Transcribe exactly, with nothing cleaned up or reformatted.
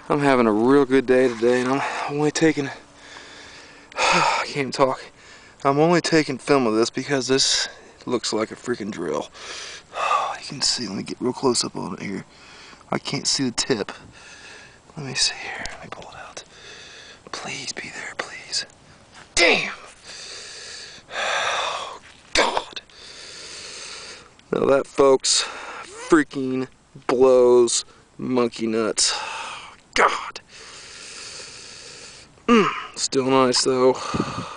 I'm having a real good day today, and I'm only taking, I can't even talk. I'm only taking film of this because this looks like a freaking drill. You can see, let me get real close up on it here. I can't see the tip. Let me see here, let me pull it out. Please be there, please. Damn! Oh, God! Now that, folks, freaking blows monkey nuts. God! Mm, still nice though.